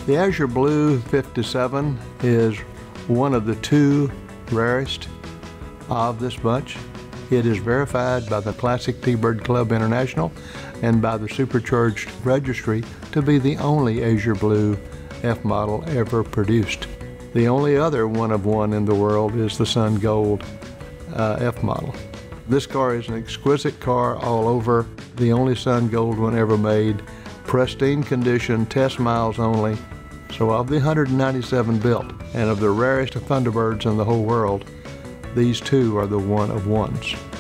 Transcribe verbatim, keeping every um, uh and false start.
The Azure Blue fifty-seven is one of the two rarest of this bunch. It is verified by the Classic T-Bird Club International and by the Supercharged Registry to be the only Azure Blue F model ever produced. The only other one of one in the world is the Sun Gold uh, F model. This car is an exquisite car all over, the only Sun Gold one ever made, pristine condition, test miles only. So of the one hundred ninety-seven built, and of the rarest of Thunderbirds in the whole world, these two are the one of ones.